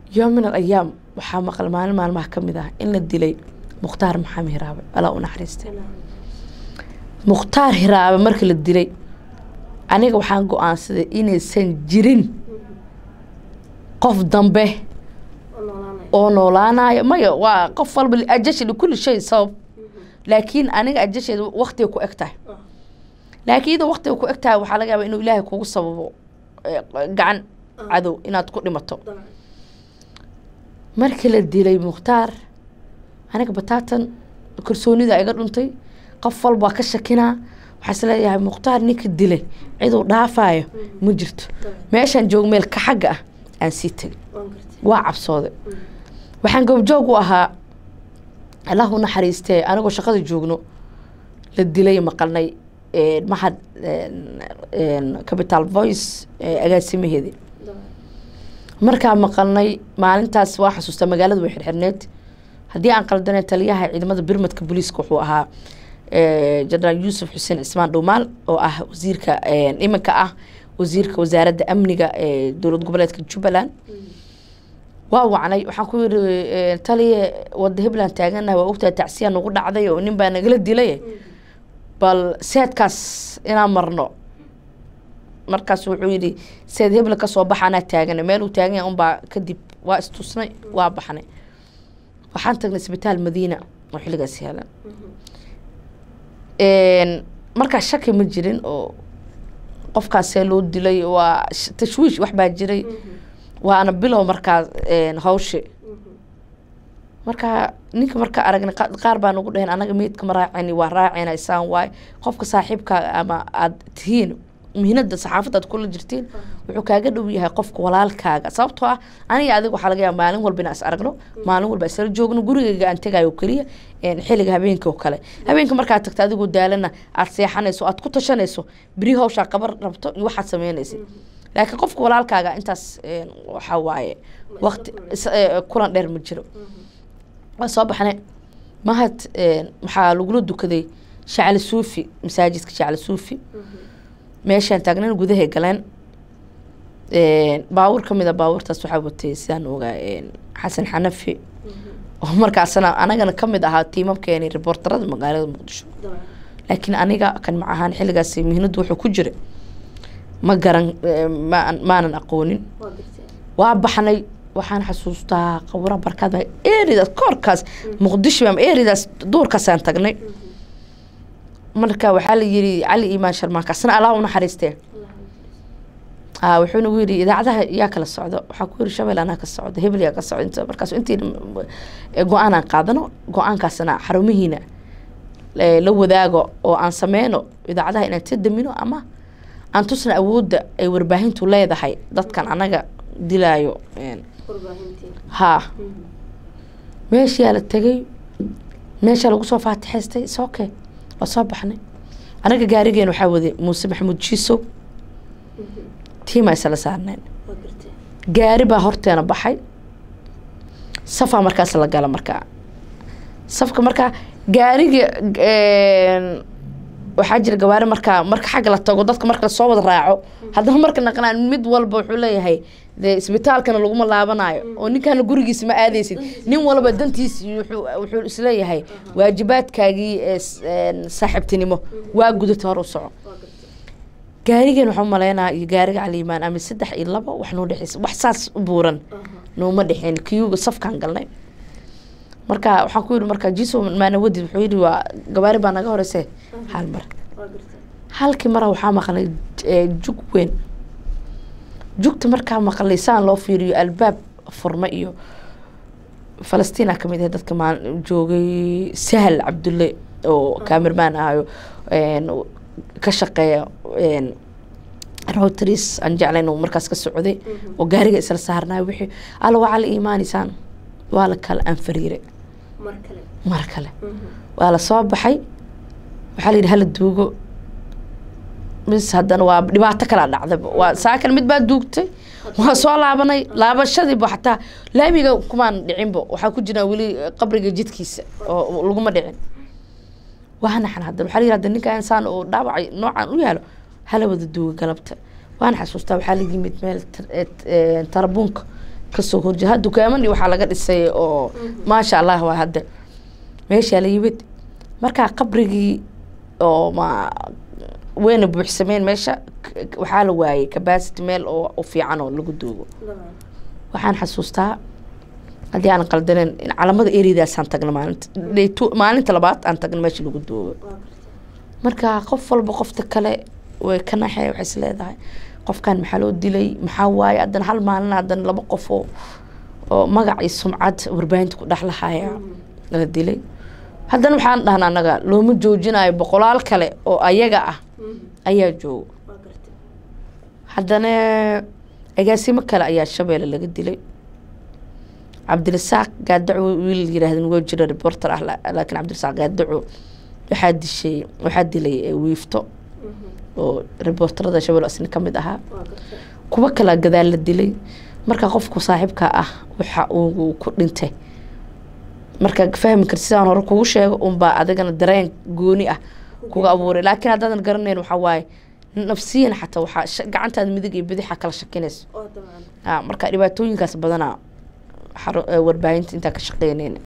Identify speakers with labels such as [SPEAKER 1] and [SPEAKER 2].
[SPEAKER 1] يوم من الأيام وحام قلمان مع المحكمة ده إن الدليل مختار محامي هرابة ألا ونحرسته مختار هرابة مركل الدليل أنا وحان قوان سيدي إني سنجرين قف ضمبه oo noolaanaya maya waa qof walba ajashi kulli shay sabab laakiin aniga ajasheedu waqti ku egtahay laakiin waqti ku egtahay waxa laga yaabaa inuu Ilaahay kugu sababo gacan cadow inaad ku dhimato markii la dilay Mukhtaar aniga bataatan kursoonida iga dhuntay qof walba ka shakina waxa isleeyahay Mukhtaar ninka dilay ciduu dhaafayo ma jirto meeshan joog meel ka xaga ah aan siitay waa cabsooday waxaan goobjoog u ahaa Allahu naxariistay anagoo shaqada joogno la dilay maqalnay mahad Capital Voice agaasimaheedii markaa maqalnay maalintaas waa xasuusta magaalada way xirxirneed haddii aan qaldanay taliyaha ciidamada birmadka booliiska wuxuu ahaa General Yusuf Hussein Ismaan Dhuumaal oo ah wasiirka iminka ah wasiirka wasaaradda amniga ee dowlad goboleedka Jubbaland وعناي وحنقول تالي وده بلان تاجنا وقتها تعسيان وقول عضي ونبى نقلد دليه بل سيد كاس إنا مرنا مركز وعيدي سيد هبل كاس وبحنا تاجنا ماله تاجنا أم كدب واستوصنا وبحنا وحنتج نسبتها المدينة وحلقة سهلة مركز شكل مجرين أو قف كاسلو دلي وتشويش وحبات جري وأنا بلو مركز هوشي مركا نيك مركا أرجع قاربان وقول هنا أنا جميت كم راعيني وراعينا إنسان واي قفك صاحبك أما تهين مهنا الصحافة كل جرتين وحكاجة دوبيها قفك ولا الكاجة صابتها أنا يعذب وحلقة مالين والبناس أرجعنا مالين والبسر جوجنا جوري أنت جاي وكريه حلقة هبينك وكله هبينك مركا تكتادي قدالنا أرسيحنا سو أتكتشنا سو بريها وش قبر ربط واحد سمينا سي لكن قفك ولا الكاجة أنت وحواي وقت كلنا دير مجرو صباحنا ما هت محل وجلده كذي شعل صوفي مساجد شعل صوفي ماشي أنت أجنن جوده هيكلان باور كم إذا باور تصحبتي سان وجا حسن حنفي ومر كعسنا أنا جن كم إذا هاتيم بكيني ريبورترات مقالة مقدش لكن أنا جا كان معها الحين جالس مهنا دوح وكجري ما جرن ما أنا أقولين وأبحني waxaan xasuustaa qowra barkada eerida korkaas muqdisho ama eerida doorkaas aan tagnay marka waxa la yiri Ali Iman Sharmaaka sana Allah u naxariistay wuxuu nagu yiri idaacadaha yaa kala socdo waxa ku yiri Shabeelle ana ka socdo hebel yaa ka socdo markaas intii go'aan aan qaadano go'aankaasna xarumihiina la wadaago oo aan sameeyno idaacadaha inaan tadamino ama aan tusna awoodda ay warbaahintu leedahay dadkan anaga dilaayo ها ماشي على التجي ماشي على قصة فاتح استي سوكي وصبحنا أنا جارجين وحاول موسى محمود شيسو تيما سلسانين جاربة هرتي أنا بحي صفا مركز الله قال مركا صفك مركا جارج وحاجة الجوار مركا حاجة لا تقعدك مركا الصوت راعو هذا هم مركا نقنا المد والبحولة هي isbitaal kana lagu malaabanayo oo ninkan gurigiisa ma aadeysid nin walba dantiis wuxuu isleeyahay waajibaadkaagii saaxiibtinimo waa gudata hor u soco gaarigan waxa maleynaa iyo gaariga Ali Iman ama 3 iyo 2 wax noo dhaxis wax saas u buuran nooma dhaxeen kiyuga safkan galnay marka waxaan ku yiri marka jiso maana wadi wuxuu yiri waa gabaari baa naga horeysay hal mar halkii mar waxa maqlay jug weyn جوكت مركا مقليسان لو فيريو الباب فرمائيو فلسطين كميد هدد كمان جوغي سهل عبد الله او كاميرمان اهايو كشقيا روتريس ان جعلينو مركز كسعودي وغاريغا اسلا سارنا وخي الله على ايمانيسان ولا كل انفريري مركله ولا soo baxay waxa la yiraahdaa hal duugo بس هذا هو دبعت كلا نعذب وساكن متباد دوقتي وصار لعبني لعبشة بحتى لا بيجا كمان دعينبو وحكوجنا ولي قبر جديد كيس ولقمة دعين وهنا حنا هذا الحالي هذا إنك إنسان ودابع نوعا وياله هلا بدو قلبته وأنا حسوسته بحالي جيمت مال تربونك kasoo horjeeda dukaaman iyo waxaa laga dhisay oo maasha allah waa hadda meeshaa la yimid markaa qabrigii oo ma weyna buuxsameen meesha waxaa la waayay capacity meel oo fiican oo lagu duugo waxaan xasuustaa haddii aan qaldaneen in calamada eridaasaan tagna maalinta labaad aan tagna meesha lagu duugo marka qof walba qofta kale way ka naxay waxay is leedahay qofkan maxaa loo dilay maxaa waaye haddana hal maalin haddana laba qof oo magac iyo sumcad warbaahinta ku dhex lahaya la dilay haddana waxaan dhahnaa annaga looma joojinayo boqolaal kale oo ayaga ah ayaa joogo haddana agaasimo kale ayaa shabeelle laga dilay cabdirasaaq gaadaco wiil yiraahdeen waa jira reporter ah laakiin cabdirasaaq gaadaco waxaa dilay wiifto oo reporterada shabeelle asna ka mid ahaa kuwa kale gadaal la dilay marka qofku saaxiibka ah waxa uu ku dhintay marka fahmi kartid sidaan hore kugu sheego unbaa adigana dareen gooni ah kuga abuuray laakiin haddaadan garanayn waxaa waaye nafsiyan xataa waxaa gacantaada midig iyo bidixa kala shakinayso marka dhibaatooyinkaas badanaa warbaahinta intaa ka shaqeynayna